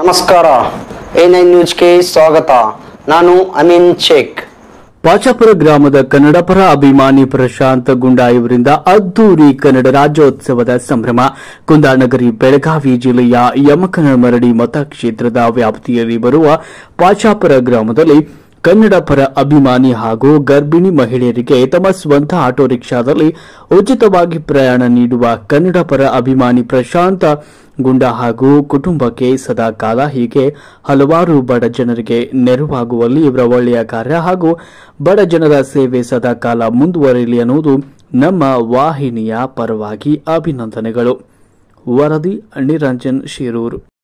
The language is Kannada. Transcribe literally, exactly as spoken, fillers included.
ನಮಸ್ಕಾರ, ಎ ನೈನ್ ನ್ಯೂಸ್ಗೆ ಸ್ವಾಗತ. ನಾನು ಅಮೀನ್ ಶೇಖ್. ಪಾಚಾಪುರ ಗ್ರಾಮದ ಕನ್ನಡ ಪರ ಅಭಿಮಾನಿ ಪ್ರಶಾಂತ್ ಗುಂಡಾ ಇವರಿಂದ ಅದ್ದೂರಿ ಕನ್ನಡ ರಾಜ್ಯೋತ್ಸವದ ಸಂಭ್ರಮ. ಕುಂದಾನಗರಿ ಬೆಳಗಾವಿ ಜಿಲ್ಲೆಯ ಯಮಕನಮರಡಿ ಮತಕ್ಷೇತ್ರದ ವ್ಯಾಪ್ತಿಯಲ್ಲಿ ಬರುವ ಪಾಚಾಪುರ ಗ್ರಾಮದಲ್ಲಿ ಕನ್ನಡ ಪರ ಅಭಿಮಾನಿ ಹಾಗೂ ಗರ್ಭಿಣಿ ಮಹಿಳೆಯರಿಗೆ ತಮ್ಮ ಸ್ವಂತ ಆಟೋ ರಿಕ್ಷಾದಲ್ಲಿ ಉಚಿತವಾಗಿ ಪ್ರಯಾಣ ನೀಡುವ ಕನ್ನಡ ಪರ ಅಭಿಮಾನಿ ಪ್ರಶಾಂತ್ ಗುಂಡಾ ಹಾಗೂ ಕುಟುಂಬಕ್ಕೆ ಸದಾ ಕಾಲ ಹೀಗೆ ಹಲವಾರು ಬಡ ಜನರಿಗೆ ನೆರವಾಗುವಲ್ಲಿ ಇವರ ಒಳ್ಳೆಯ ಕಾರ್ಯ ಹಾಗೂ ಬಡ ಜನರ ಸೇವೆ ಸದಾ ಕಾಲ ಮುಂದುವರಿಯಲಿ ಅನ್ನುವುದು ನಮ್ಮ ವಾಹಿನಿಯ ಪರವಾಗಿ ಅಭಿನಂದನೆಗಳು. ವರದಿ ನಿರಂಜನ್ ಶಿರೂರು.